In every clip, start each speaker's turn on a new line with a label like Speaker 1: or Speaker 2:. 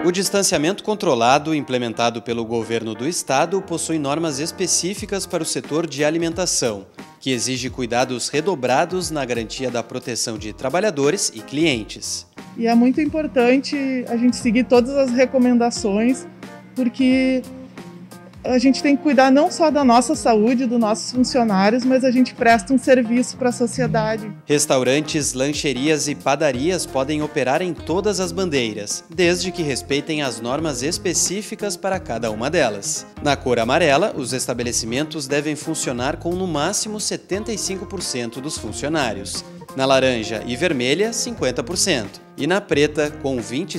Speaker 1: O distanciamento controlado, implementado pelo governo do estado, possui normas específicas para o setor de alimentação, que exige cuidados redobrados na garantia da proteção de trabalhadores e clientes.
Speaker 2: E é muito importante a gente seguir todas as recomendações, porque a gente tem que cuidar não só da nossa saúde, dos nossos funcionários, mas a gente presta um serviço para a sociedade.
Speaker 1: Restaurantes, lancherias e padarias podem operar em todas as bandeiras, desde que respeitem as normas específicas para cada uma delas. Na cor amarela, os estabelecimentos devem funcionar com no máximo 75% dos funcionários. Na laranja e vermelha, 50%. E na preta, com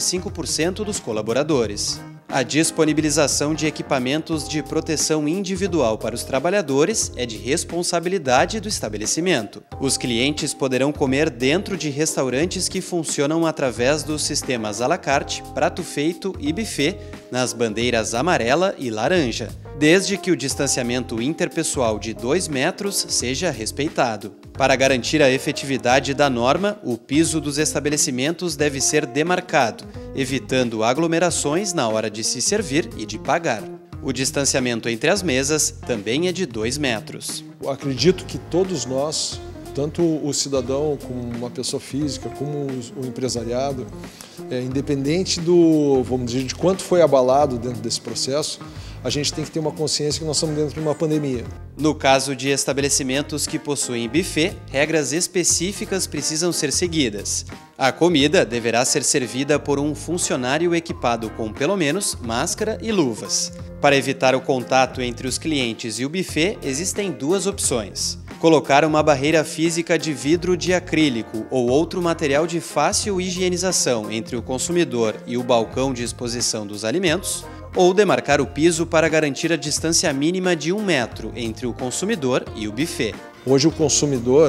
Speaker 1: 25% dos colaboradores. A disponibilização de equipamentos de proteção individual para os trabalhadores é de responsabilidade do estabelecimento. Os clientes poderão comer dentro de restaurantes que funcionam através dos sistemas à la carte, prato feito e buffet nas bandeiras amarela e laranja, desde que o distanciamento interpessoal de 2 metros seja respeitado. Para garantir a efetividade da norma, o piso dos estabelecimentos deve ser demarcado, evitando aglomerações na hora de se servir e de pagar. O distanciamento entre as mesas também é de 2 metros.
Speaker 3: Eu acredito que todos nós, tanto o cidadão como uma pessoa física, como o empresariado, independente vamos dizer, de quanto foi abalado dentro desse processo, a gente tem que ter uma consciência que nós estamos dentro de uma pandemia.
Speaker 1: No caso de estabelecimentos que possuem buffet, regras específicas precisam ser seguidas. A comida deverá ser servida por um funcionário equipado com pelo menos máscara e luvas. Para evitar o contato entre os clientes e o buffet, existem 2 opções. Colocar uma barreira física de vidro de acrílico ou outro material de fácil higienização entre o consumidor e o balcão de exposição dos alimentos, ou demarcar o piso para garantir a distância mínima de 1 metro entre o consumidor e o buffet.
Speaker 3: Hoje o consumidor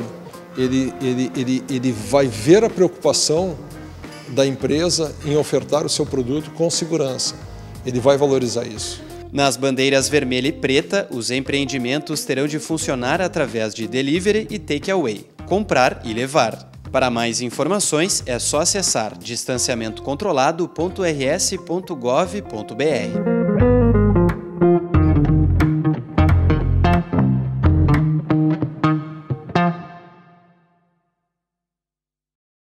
Speaker 3: ele vai ver a preocupação da empresa em ofertar o seu produto com segurança. Ele vai valorizar isso.
Speaker 1: Nas bandeiras vermelha e preta, os empreendimentos terão de funcionar através de delivery e takeaway, comprar e levar. Para mais informações, é só acessar distanciamentocontrolado.rs.gov.br.